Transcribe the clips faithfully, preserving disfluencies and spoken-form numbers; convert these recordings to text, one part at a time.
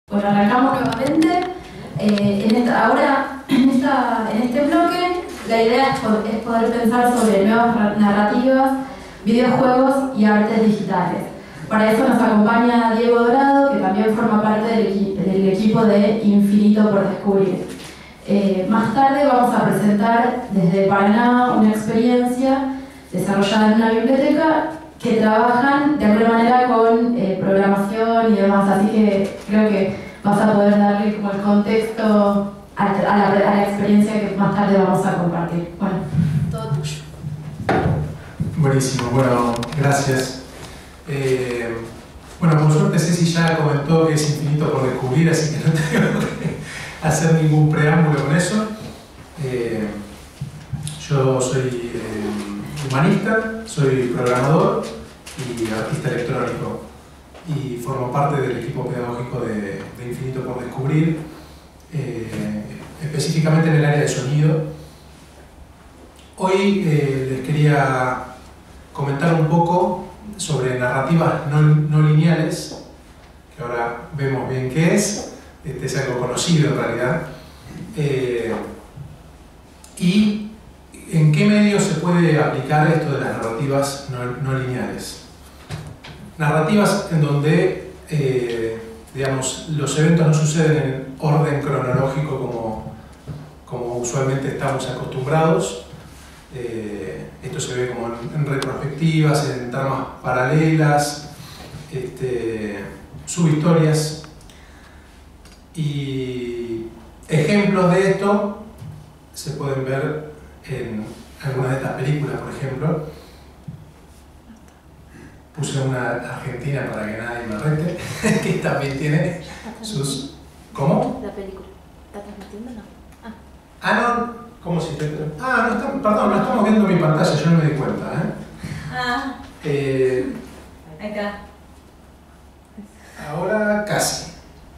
Bueno, arrancamos nuevamente. Eh, en esta, ahora, en, esta, en este bloque, la idea es poder, es poder pensar sobre nuevas narrativas, videojuegos y artes digitales. Para eso nos acompaña Diego Dorado, que también forma parte del, del equipo de Infinito por Descubrir. Eh, más tarde vamos a presentar desde Paraná una experiencia desarrollada en una biblioteca que trabajan de alguna manera con eh, programación y demás, así que creo que vas a poder darle como el contexto a, a, la, a la experiencia que más tarde vamos a compartir. Bueno, todo tuyo. Buenísimo, bueno, gracias. Eh, bueno, por suerte Ceci ya comentó que es infinito por descubrir, así que no tengo que hacer ningún preámbulo con eso. Eh, yo soy eh, humanista, soy programador y artista electrónico y formo parte del equipo pedagógico de, de Infinito por Descubrir, eh, específicamente en el área de sonido. Hoy eh, les quería comentar un poco sobre narrativas no, no lineales, que ahora vemos bien qué es, este es algo conocido en realidad, eh, y en qué medio se puede aplicar esto de las narrativas no, no lineales. Narrativas en donde, eh, digamos, los eventos no suceden en orden cronológico como, como usualmente estamos acostumbrados. Eh, esto se ve como en, en retrospectivas, en tramas paralelas, este, subhistorias. Y ejemplos de esto se pueden ver en algunas de estas películas, por ejemplo. Puse una argentina para que nadie me rete, que también tiene sus... ¿Cómo? La película. ¿Está transmitiendo o no? Ah, ah no, ¿cómo si te... Ah, no, está... perdón, no estamos viendo mi pantalla, yo no me di cuenta, ¿eh? ah. Eh... Acá. Ahora casi.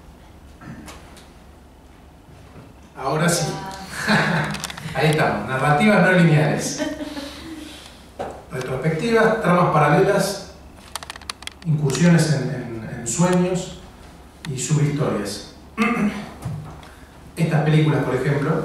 Ahora sí. Ahí estamos, narrativas no lineales. Retrospectivas, tramas paralelas, incursiones en, en, en sueños y subhistorias. Estas películas, por ejemplo,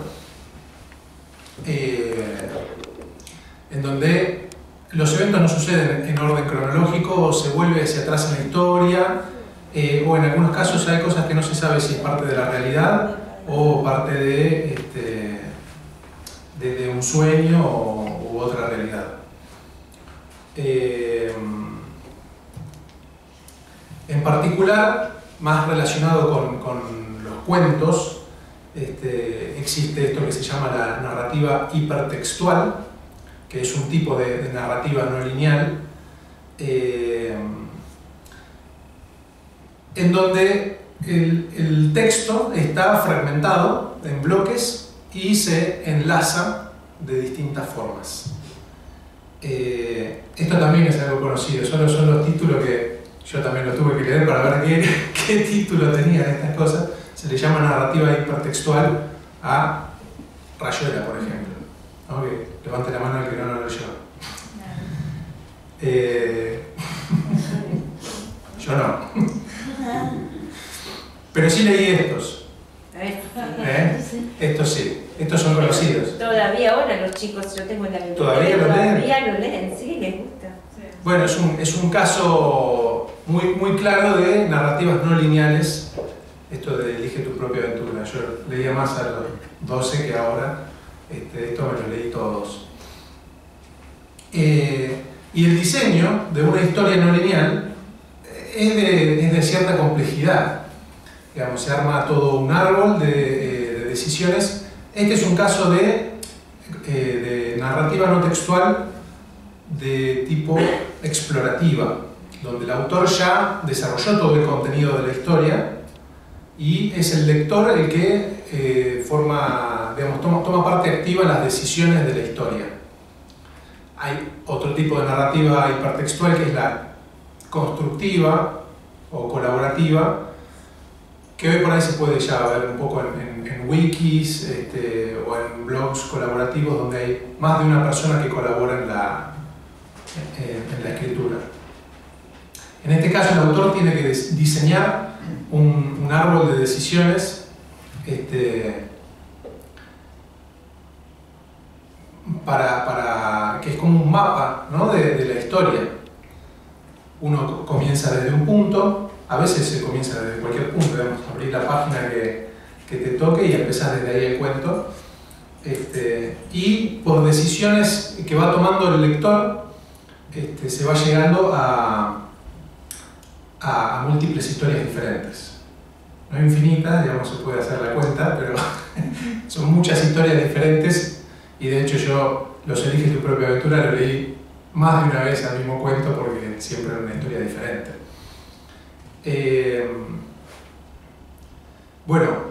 eh, en donde los eventos no suceden en orden cronológico, se vuelve hacia atrás en la historia, eh, o en algunos casos hay cosas que no se sabe si es parte de la realidad o parte de, este, de, de un sueño o, u otra realidad. Eh, en particular, más relacionado con, con los cuentos, este, existe esto que se llama la narrativa hipertextual, que es un tipo de, de narrativa no lineal, eh, en donde el, el texto está fragmentado en bloques y se enlaza de distintas formas. Eh, esto también es algo conocido, solo son los títulos que yo también los tuve que leer para ver qué, qué título tenían estas cosas. Se le llama narrativa hipertextual a Rayuela, por ejemplo, ¿no? Que levante la mano el que no lo leyó. Eh, yo no. Pero sí leí estos. ¿Eh? Estos sí, estos son conocidos. Todavía ahora los chicos, yo tengo en la biblioteca. ¿Todavía lo leen? Todavía lo leen, sí, les gusta. Bueno, es un, es un caso muy, muy claro de narrativas no lineales. Esto de elige tu propia aventura. Yo leía más a los doce que ahora. Este, esto me lo leí todos. Eh, y el diseño de una historia no lineal es de, es de cierta complejidad. Digamos, se arma todo un árbol de, eh, de decisiones. Este es un caso de, eh, de narrativa no textual de tipo explorativa, donde el autor ya desarrolló todo el contenido de la historia y es el lector el que eh, forma, digamos, toma, toma parte activa en las decisiones de la historia. Hay otro tipo de narrativa hipertextual que es la constructiva o colaborativa, que hoy por ahí se puede ya ver un poco en, en, en wikis este, o en blogs colaborativos donde hay más de una persona que colabora en la, en, en la escritura. En este caso el autor tiene que diseñar un, un árbol de decisiones este, para, para, que es como un mapa, ¿no? de, de la historia. Uno comienza desde un punto, a veces se comienza desde cualquier punto, digamos, abrir la página que, que te toque y empezar desde ahí el cuento. Este, y por decisiones que va tomando el lector, este, se va llegando a, a, a múltiples historias diferentes. No infinitas, digamos, se puede hacer la cuenta, pero son muchas historias diferentes y de hecho yo Los Elige tu propia aventura lo leí más de una vez al mismo cuento porque siempre era una historia diferente. Eh, bueno,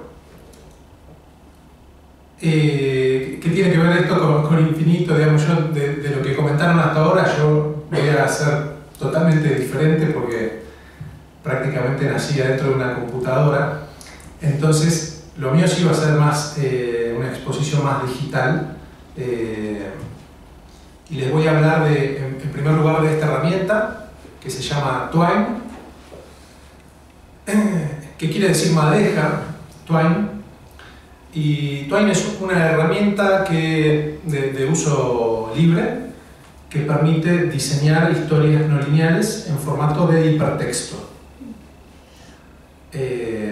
Eh, ¿qué tiene que ver esto con, con infinito? Digamos, yo de, de lo que comentaron hasta ahora, yo voy a hacer totalmente diferente porque prácticamente nací dentro de una computadora. Entonces, lo mío sí va a ser más eh, una exposición más digital. Eh, y les voy a hablar, de, en, en primer lugar, de esta herramienta que se llama Twine, eh, que quiere decir madeja, Twine. Y Twine es una herramienta que, de, de uso libre que permite diseñar historias no lineales en formato de hipertexto. Eh,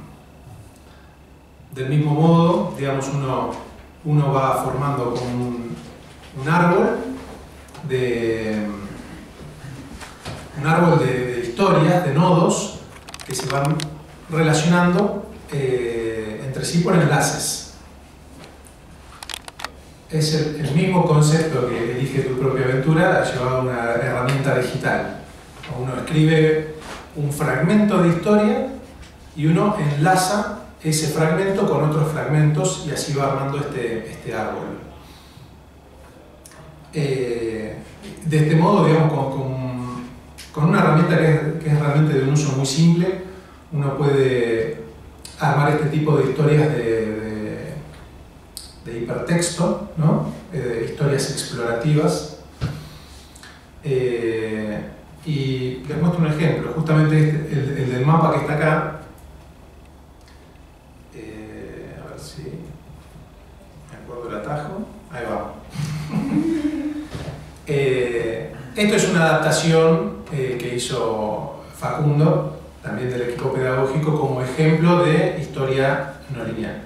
del mismo modo, digamos, uno, uno va formando como un, un árbol de un árbol de, de historias, de nodos que se van relacionando eh, entre sí por enlaces. Es el, el mismo concepto que Elige tu propia aventura llevado a una herramienta digital. Uno escribe un fragmento de historia y uno enlaza ese fragmento con otros fragmentos y así va armando este, este árbol. Eh, de este modo, digamos, con, con, con una herramienta que es, que es realmente de un uso muy simple, uno puede armar este tipo de historias de, de, de hipertexto, ¿no? Eh, de historias explorativas. Eh, y les muestro un ejemplo, justamente este, el, el del mapa que está acá. Eh, a ver si me acuerdo el atajo. Ahí va. eh, esto es una adaptación eh, que hizo Facundo, también del equipo pedagógico, como ejemplo de historia no lineal.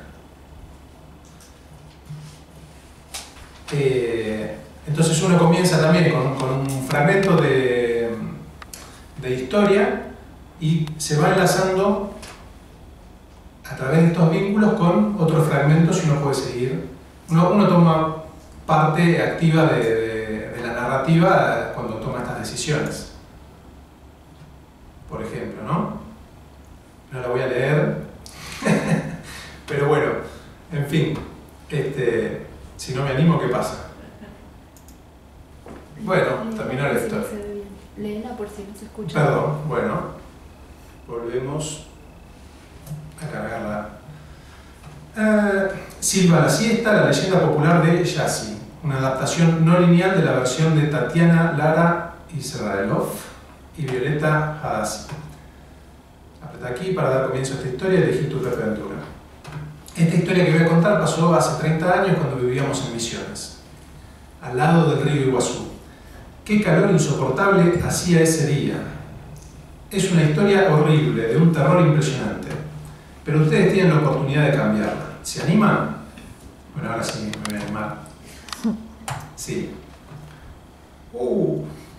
Eh, entonces uno comienza también con, con un fragmento de, de historia y se va enlazando a través de estos vínculos con otros fragmentos y uno puede seguir. Uno, uno toma parte activa de, de, de la narrativa cuando toma estas decisiones. Por ejemplo, ¿no? No la voy a leer, pero bueno, en fin, este, si no me animo, ¿qué pasa? Bueno, terminar la historia. Léela por si no se escucha. Perdón, bueno, volvemos a cargarla. Eh, Silva la siesta, la leyenda popular de Yassi, una adaptación no lineal de la versión de Tatiana Lara Israelov y Violeta Hadassi. Apreta aquí para dar comienzo a esta historia y elegir tu propia aventura. Esta historia que voy a contar pasó hace treinta años cuando vivíamos en Misiones, al lado del río Iguazú. Qué calor insoportable hacía ese día. Es una historia horrible, de un terror impresionante, pero ustedes tienen la oportunidad de cambiarla. ¿Se animan? Bueno, ahora sí me voy a animar. Sí. Uh.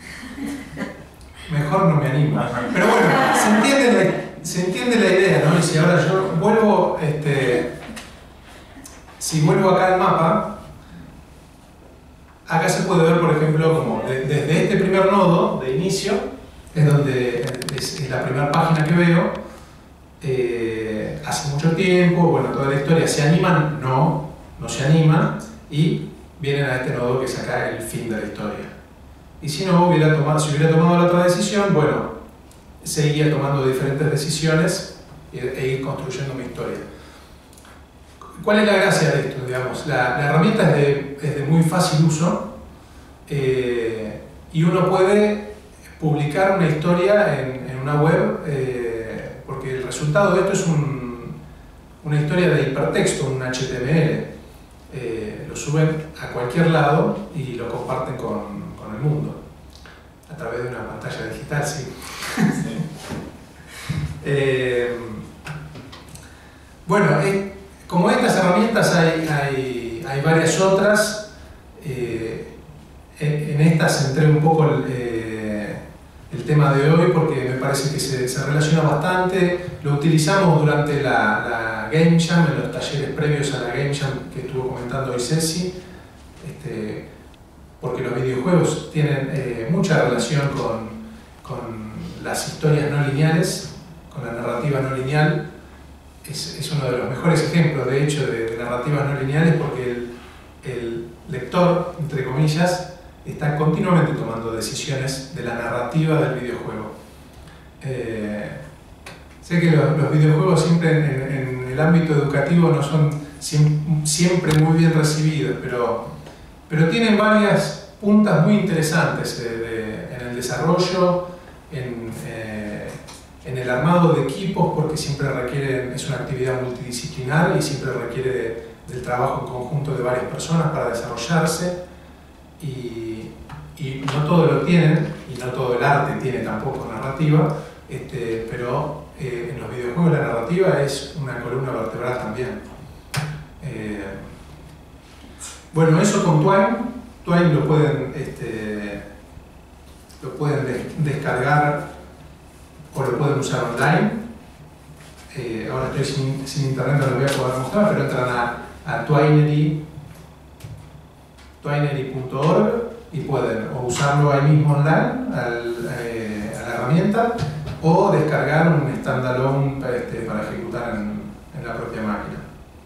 Mejor no me animo. Pero bueno, se entiende la, se entiende la idea, ¿no? Y si ahora yo vuelvo, este, si vuelvo acá al mapa, acá se puede ver, por ejemplo, como de, desde este primer nodo de inicio, es donde es, es la primera página que veo, eh, hace mucho tiempo, bueno, toda la historia, ¿se animan? No, no se animan, y vienen a este nodo que es acá el fin de la historia. Y si no, hubiera tomado, si hubiera tomado la otra decisión, bueno, seguía tomando diferentes decisiones e ir construyendo mi historia. ¿Cuál es la gracia de esto? Digamos, la, la herramienta es de, es de muy fácil uso eh, y uno puede publicar una historia en, en una web, eh, porque el resultado de esto es un, una historia de hipertexto, un H T M L. Eh, lo suben a cualquier lado y lo comparten con, con el mundo, a través de una pantalla digital, sí. Sí. eh, bueno, eh, como estas herramientas hay, hay, hay varias otras. Eh, en, en estas centré un poco el, eh, el tema de hoy porque me parece que se, se relaciona bastante. Lo utilizamos durante la, la Game Jam, en los talleres previos a la Game Jam que estuvo comentando hoy Ceci, este, porque los videojuegos tienen eh, mucha relación con, con las historias no lineales, con la narrativa no lineal. Es, es uno de los mejores ejemplos, de hecho, de, de narrativas no lineales, porque el, el lector, entre comillas, está continuamente tomando decisiones de la narrativa del videojuego. Eh, sé que los, los videojuegos siempre en, en, en el ámbito educativo no son siempre muy bien recibidos, pero, pero tienen varias puntas muy interesantes eh, de, en el desarrollo, en, eh, en el armado de equipos, porque siempre requieren, es una actividad multidisciplinar y siempre requiere de, del trabajo en conjunto de varias personas para desarrollarse, y, y no todo lo tienen, y no todo el arte tiene tampoco narrativa, este, pero eh, en los videojuegos la narrativa es una columna vertebral también. Eh, bueno, eso con Twine. Twine lo pueden, este, lo pueden des descargar o lo pueden usar online. Eh, ahora estoy sin, sin internet, no lo voy a poder mostrar, pero entran a, a Twinery, twinery punto org y pueden o usarlo ahí mismo online al, eh, a la herramienta, o descargar un standalone este, para ejecutar en, en la propia máquina.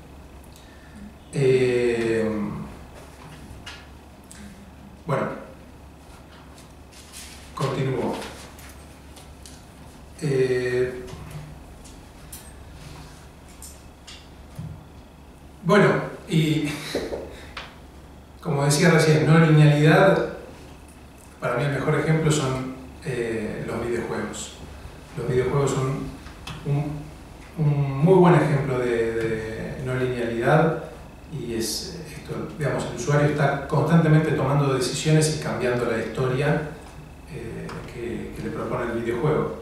Eh, bueno, continúo. Eh, bueno, y como decía recién, no linealidad, para mí el mejor ejemplo son eh, los videojuegos. Los videojuegos son un, un muy buen ejemplo de, de no linealidad, y es esto, digamos, el usuario está constantemente tomando decisiones y cambiando la historia eh, que, que le propone el videojuego.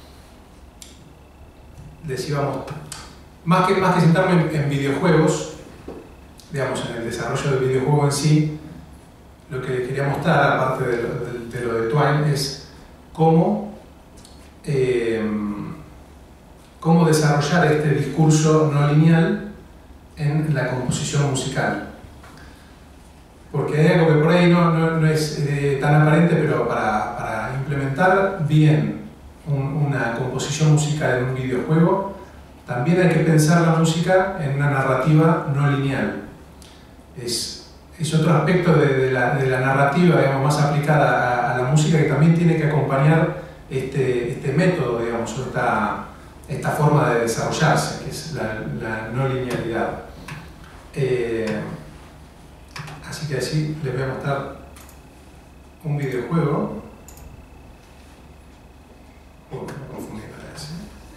Decíamos, más que, más que sentarme en, en videojuegos, digamos, en el desarrollo del videojuego en sí, lo que quería mostrar, aparte de lo de, de, lo de Twine, es cómo, eh, cómo desarrollar este discurso no lineal en la composición musical. Porque hay algo que por ahí no, no, no es eh, tan aparente, pero para, para implementar bien un, una composición musical en un videojuego, también hay que pensar la música en una narrativa no lineal. Es, es otro aspecto de, de, la, de la narrativa, digamos, más aplicada a, a la música, que también tiene que acompañar este, este método, digamos, o esta, esta forma de desarrollarse, que es la, la no linealidad. Eh, así que así les voy a mostrar un videojuego. Oh, me confundí, parece.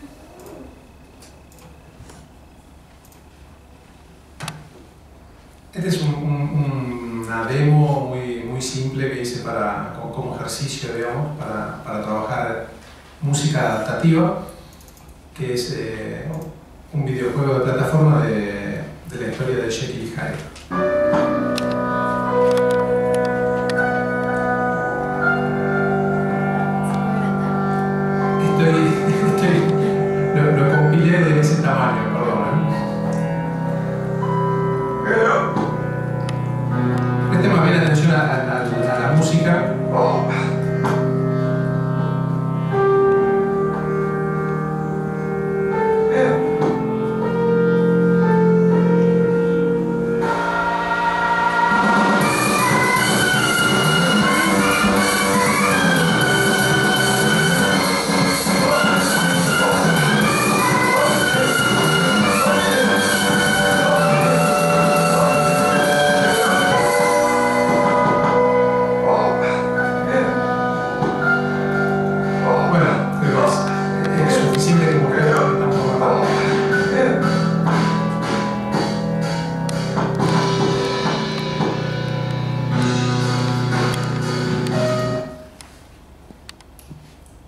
Este es un, un, una demo muy, muy simple que hice para, como, como ejercicio, digamos, para, para trabajar música adaptativa, que es eh, un videojuego de plataforma de, de la historia de Jekyll y Hyde. Estoy, estoy, lo, lo compilé de ese tamaño, perdón. Presten más bien atención a, a, a la música. Oh.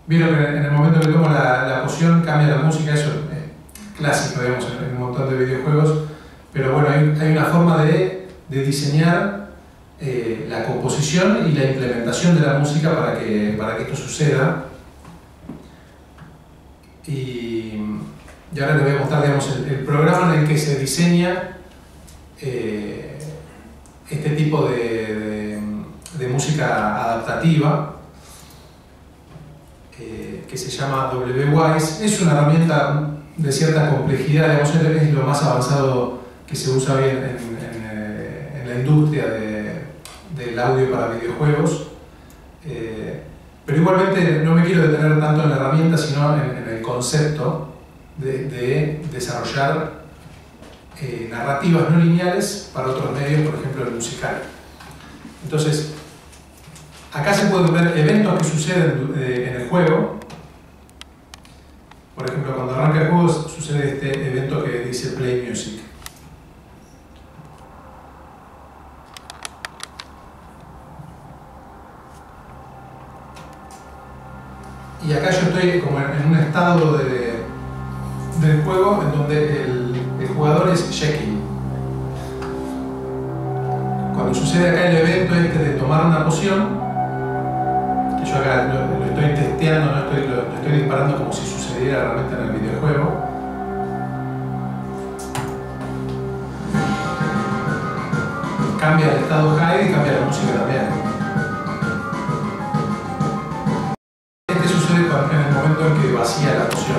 Vieron que en el momento que tomo la, la poción cambia la música, eso es clásico, digamos, en, en un montón de videojuegos, pero bueno, hay, hay una forma de, de diseñar eh, la composición y la implementación de la música para que, para que esto suceda. Y, y ahora les voy a mostrar, digamos, el, el programa en el que se diseña eh, este tipo de, de, de música adaptativa, eh, que se llama W Wise. Es una herramienta de cierta complejidad, digamos, es lo más avanzado que se usa hoy en, en, en, en la industria de, del audio para videojuegos. Eh, pero igualmente no me quiero detener tanto en la herramienta, sino en, en el concepto de, de desarrollar eh, narrativas no lineales para otros medios, por ejemplo el musical. Entonces, acá se pueden ver eventos que suceden eh, en el juego. Por ejemplo, cuando arranca el juego sucede este evento que dice Play Music. Y acá yo estoy como en un estado de, del juego en donde el, el jugador es Jekyll. Cuando sucede acá el evento este de tomar una poción, que yo acá lo, lo estoy testeando, no estoy, lo, lo estoy disparando como si sucediera realmente en el videojuego. Cambia el estado high y cambia la música también. En el momento en que vacía la poción.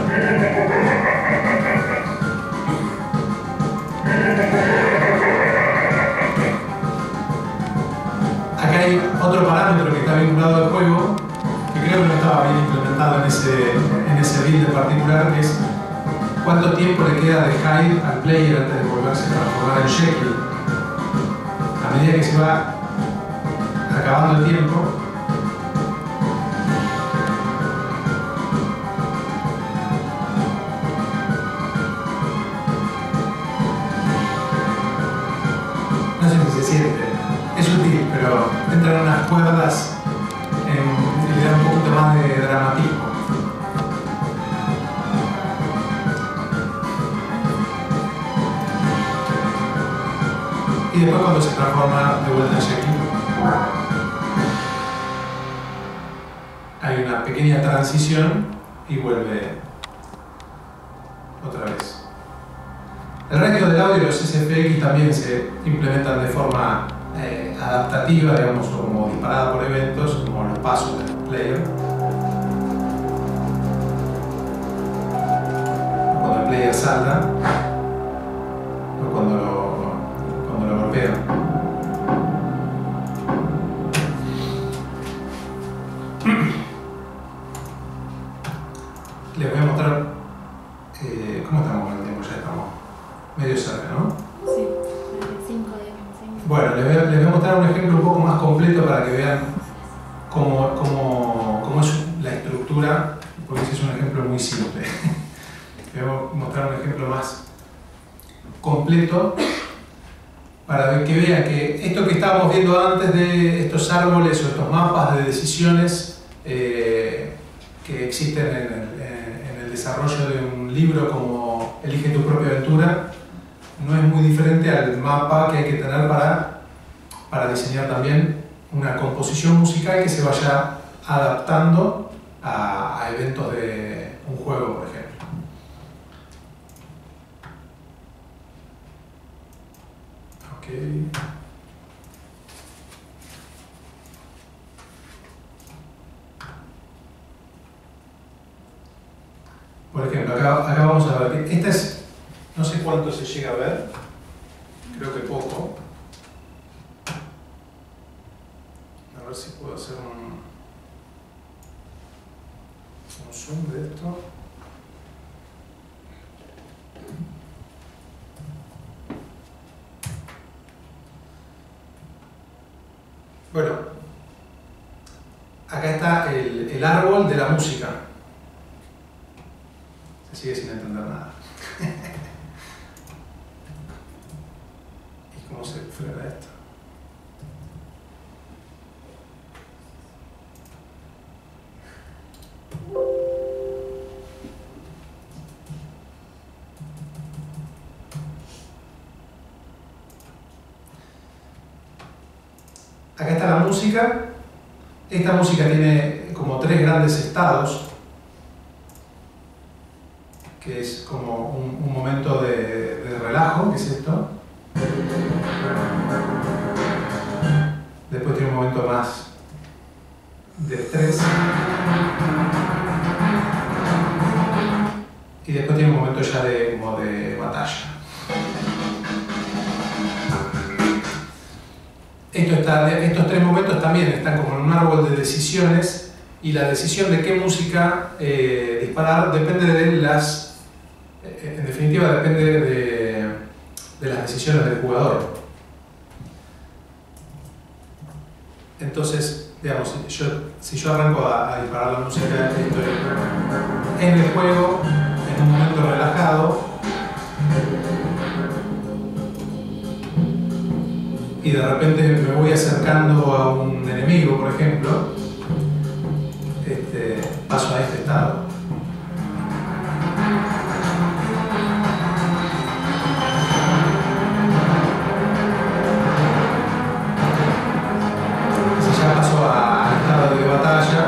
Acá hay otro parámetro que está vinculado al juego, que creo que no estaba bien implementado en ese, en ese build en particular, que es cuánto tiempo le queda de hide al player antes de volverse a transformar en Jekyll. A medida que se va acabando el tiempo, es útil, pero entran unas cuerdas en, y le da un poquito más de dramatismo. Y después cuando se transforma de vuelta en Jekyll, hay una pequeña transición y vuelve otra vez. El resto del audio y los S F X también se implementan de forma eh, adaptativa, digamos, o como disparada por eventos, como los pasos del player. Cuando el player salta, o cuando lo, cuando lo golpea. Les voy a mostrar eh, cómo estamos con el tiempo, ya estamos medio cerca, ¿no? Sí, cinco de cinco. Bueno, les voy, a, les voy a mostrar un ejemplo un poco más completo para que vean cómo, cómo, cómo es la estructura, porque ese es un ejemplo muy simple. Les voy a mostrar un ejemplo más completo para que vean que esto que estábamos viendo antes de estos árboles o estos mapas de decisiones eh, que existen en el, en el desarrollo de un libro como Elige tu propia aventura, no es muy diferente al mapa que hay que tener para, para diseñar también una composición musical que se vaya adaptando a, a eventos de un juego, por ejemplo. Okay. Por ejemplo, acá, acá vamos a ver que esta es, no sé cuánto se llega a ver, creo que poco. A ver si puedo hacer un, un zoom de esto. Bueno, acá está el, el árbol de la música. Se sigue sin entender nada. ¿Y cómo se frena esto? música. Esta música tiene como tres grandes estados, que es como un, un momento de, de relajo, que es esto. Después tiene un momento más de estrés. Y después tiene un momento ya de, como de batalla. Esto está, estos tres momentos también están como en un árbol de decisiones, y la decisión de qué música eh, disparar depende de las, eh, en definitiva depende de, de las decisiones del jugador. Entonces, digamos, yo, si yo arranco a, a disparar la música, estoy en el juego, en un momento relajado, y de repente me voy acercando a un enemigo, por ejemplo, este, paso a este estado. Si ya paso al estado de batalla,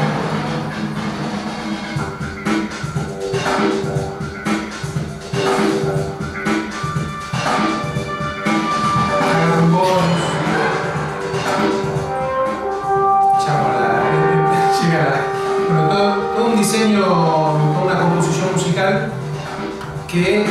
diseño, con una composición musical que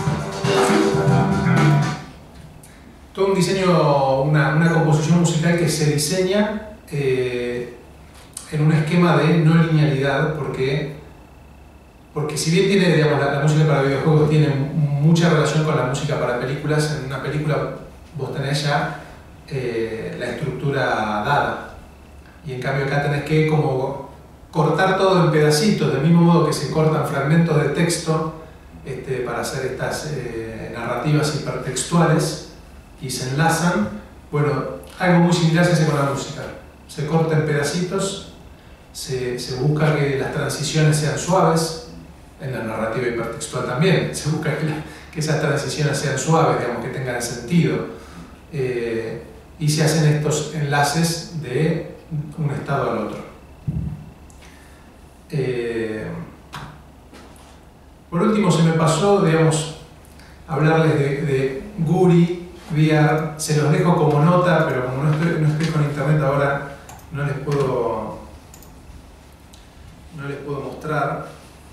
todo un diseño, una, una composición musical que se diseña eh, en un esquema de no linealidad, porque porque si bien tiene, digamos, la, la música para videojuegos tiene mucha relación con la música para películas, en una película vos tenés ya eh, la estructura dada, y en cambio acá tenés que como cortar todo en pedacitos, del mismo modo que se cortan fragmentos de texto este, para hacer estas eh, narrativas hipertextuales y se enlazan. Bueno, algo muy similar se hace con la música. Se corta en pedacitos, se, se busca que las transiciones sean suaves, en la narrativa hipertextual también, se busca que, la, que esas transiciones sean suaves, digamos, que tengan sentido, eh, y se hacen estos enlaces de un estado al otro. Eh, por último, se me pasó, digamos, hablarles de, de Guri V R. Se los dejo como nota, pero como no estoy, no estoy con internet ahora, no les puedo, no les puedo mostrar.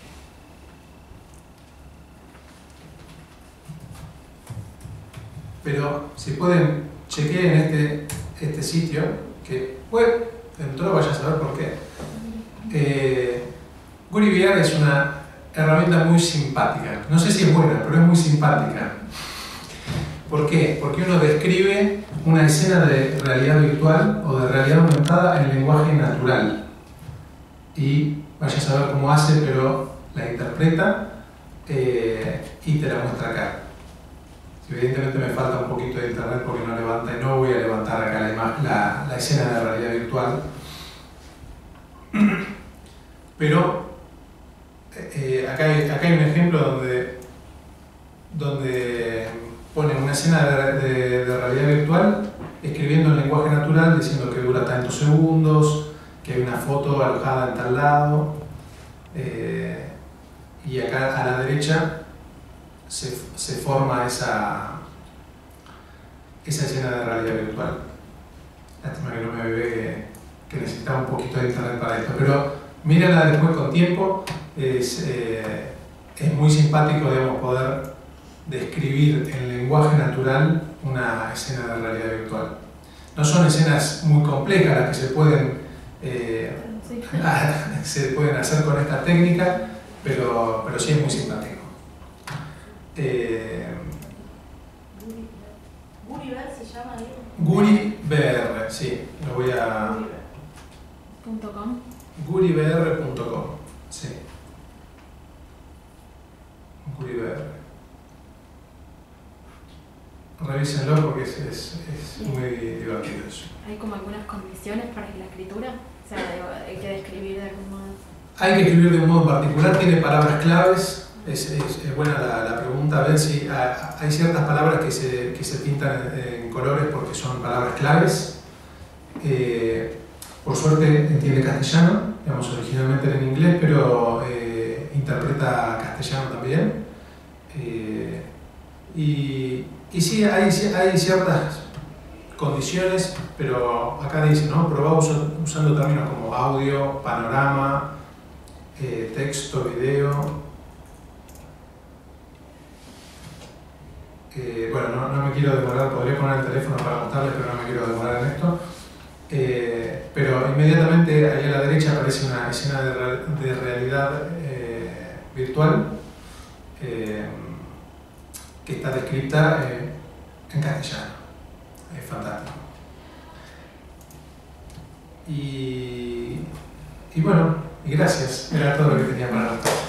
Pero si pueden, chequeen este, este sitio, que bueno, entró, vaya a saber por qué. Eh, Guri V R es una herramienta muy simpática. No sé si es buena, pero es muy simpática. ¿Por qué? Porque uno describe una escena de realidad virtual o de realidad aumentada en lenguaje natural. Y vaya a saber cómo hace, pero la interpreta eh, y te la muestra acá. Evidentemente me falta un poquito de internet porque no levanta, y no voy a levantar acá la, la, la escena de realidad virtual. Pero eh, acá, hay, acá hay un ejemplo donde, donde pone una escena de, de, de realidad virtual escribiendo en lenguaje natural diciendo que dura tantos segundos, que hay una foto alojada en tal lado, eh, y acá a la derecha se, se forma esa, esa escena de realidad virtual. Lástima que no me ve que, que necesitaba un poquito de internet para esto, pero mírenla después con tiempo. Es, eh, es muy simpático, digamos, poder describir en lenguaje natural una escena de realidad virtual. No son escenas muy complejas las que se pueden, eh, sí. se pueden hacer con esta técnica, pero, pero sí es muy simpático. Eh, Guri V R se llama ahí. Guri V R, sí, lo voy a... .com. guri v r punto com, sí. Guri V R. Revísenlo porque es, es, es muy divertido eso. ¿Hay como algunas condiciones para la escritura? O sea, hay que describir de algún modo. Hay que escribir de un modo particular, tiene palabras claves. Es, es, es buena la, la pregunta, a ver si hay, hay ciertas palabras que se, que se pintan en, en colores porque son palabras claves. Eh, por suerte entiende castellano, digamos, originalmente era en inglés, pero eh, interpreta castellano también. Eh, y, y sí, hay, hay ciertas condiciones, pero acá dice, ¿no? Probá uso, usando términos como audio, panorama, eh, texto, video. Eh, bueno, no, no me quiero demorar, podría poner el teléfono para mostrarles, pero no me quiero demorar en esto. Eh, pero inmediatamente ahí a la derecha aparece una escena de, re, de realidad eh, virtual eh, que está descrita eh, en castellano. Es fantástico. Y, y bueno, y gracias. Era todo lo que tenía para nosotros.